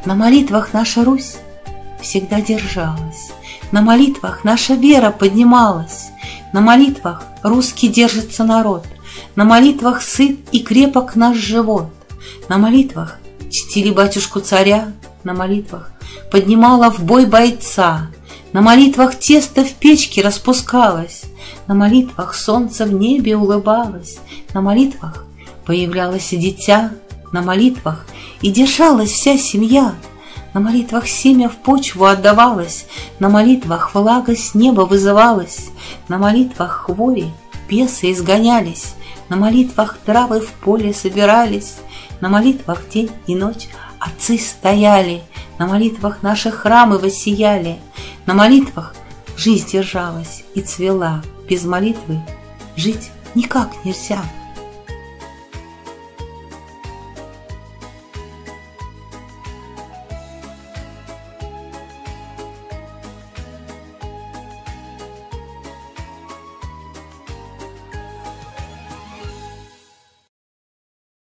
На молитвах наша Русь всегда держалась, на молитвах наша вера поднималась, на молитвах русский держится народ, на молитвах сыт и крепок наш живот, на молитвах чтили батюшку-царя, на молитвах поднимала в бой бойца, на молитвах тесто в печке распускалось, на молитвах солнце в небе улыбалось, на молитвах появлялось и дитя, на молитвах и держалась вся семья, на молитвах семя в почву отдавалось, на молитвах влага с неба вызывалась, на молитвах хвори бесы изгонялись, на молитвах травы в поле собирались, на молитвах день и ночь отцы стояли, на молитвах наши храмы воссияли, на молитвах жизнь держалась и цвела, без молитвы жить никак нельзя.